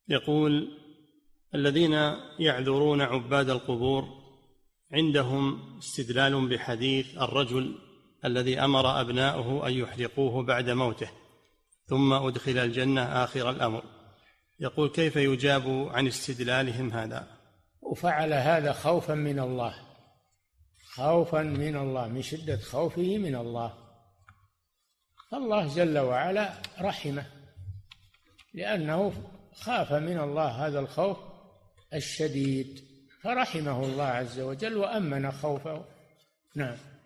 يقول: الذين يعذرون عباد القبور عندهم استدلال بحديث الرجل الذي أمر أبناؤه أن يحرقوه بعد موته ثم أدخل الجنة آخر الأمر. يقول: كيف يجاب عن استدلالهم هذا؟ وفعل هذا خوفا من الله، خوفا من الله، من شدة خوفه من الله. فالله جل وعلا رحمه لأنه خاف من الله هذا الخوف الشديد، فرحمه الله عز وجل وأمن خوفه. نعم.